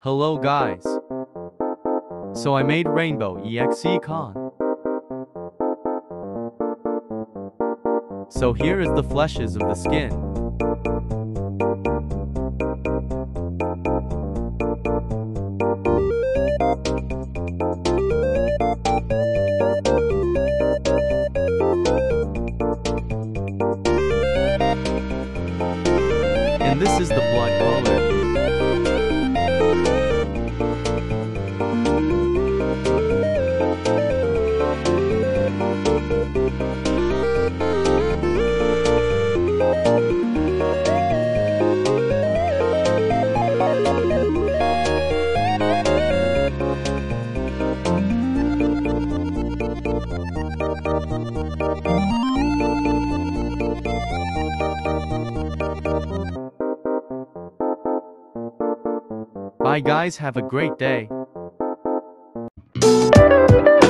Hello guys. So I made Rainbow EXE Con. So here is the fleshes of the skin. And this is the blood color. Bye guys, have a great day.